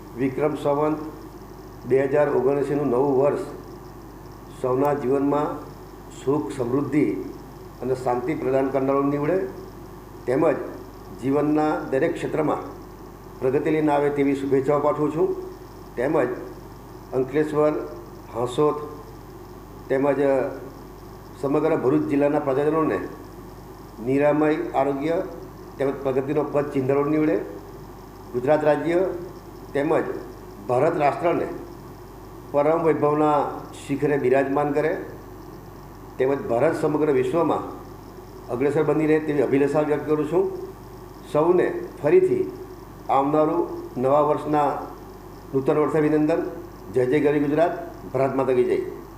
વિક્રમ સંવત 2079નું નવું વર્ષ સૌના જીવનમાં સુખ, સમૃદ્ધિ અને શાંતિ પ્રદાન કરનારું નીવડે, તેમજ જીવનના દરેક ક્ષેત્રમાં પ્રગતિ લઈને આવે તેવી શુભેચ્છાઓ પાઠવું છું. તેમજ અંકલેશ્વર, હાંસોદ તેમજ સમગ્ર ભરૂચ જિલ્લાના પ્રજાજનોને નિરામય આરોગ્ય તેમજ પ્રગતિનો પદ ચિંધરો નીવડે, ગુજરાત રાજ્ય તેમજ ભારત રાષ્ટ્રને પરમ વૈભવના શિખરે બિરાજમાન કરે, તેમજ ભારત સમગ્ર વિશ્વમાં અગ્રેસર બની રહે તેવી અભિલાષા વ્યક્ત કરું છું. સૌને ફરીથી આવનારું નવા વર્ષના નૂતન વર્ષ અભિનંદન. જય જય ગરી ગુજરાત. ભારત માતા કી જય.